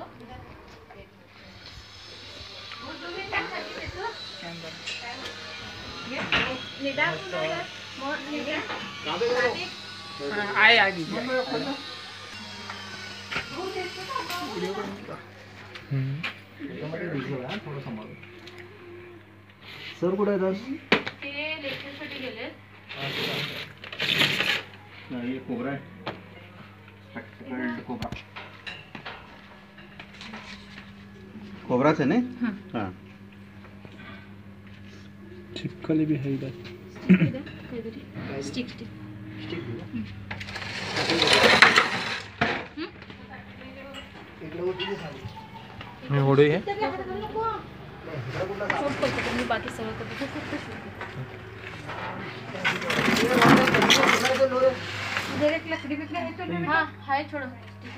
Sir कुठे आहेत? ते लेक्चरसाठी गेले. नाही कोबरा आहे. कोबरा कोबराच आहे ना? हां चिपकली भी है इधर. स्टिक स्टिक मी होडी आहे. मी बाकी सगळं करतो. एक लकड़ी बिकड़ी है तो हाँ है छोड़ो.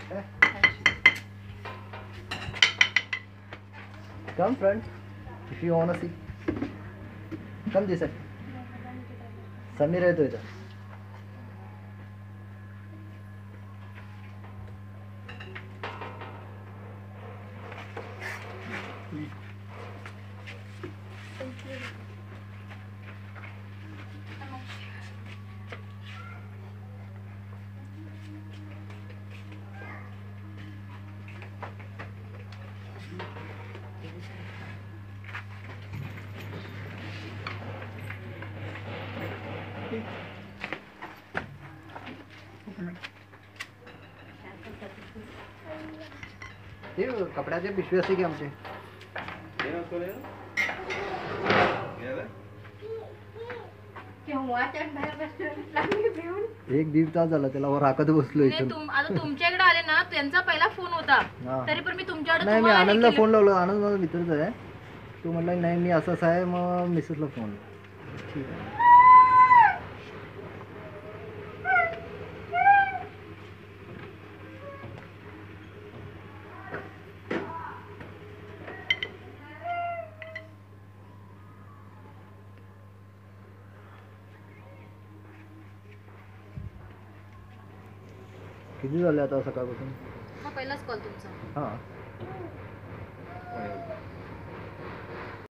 Come friend, if you wanna see. Come this side. Sameer आहे तो इथं. ते कपड्याचे पिशवी असते की आमचे. एक दीड तास झाला त्याला राखत बसलो इथून. आता तुमच्याकडे आले ना, त्यांचा पहिला फोन होता तरी पण मी तुमच्याकडे. नाही मी आनंदला फोन लावलो. आनंद माझा मित्रच आहे. तू म्हटला नाही मी असंच आहे. मग मिसेसला फोन. ठीक आहे. किती झाले आता सकाळपासून? हा पहिलाच कॉल तुमचा. हां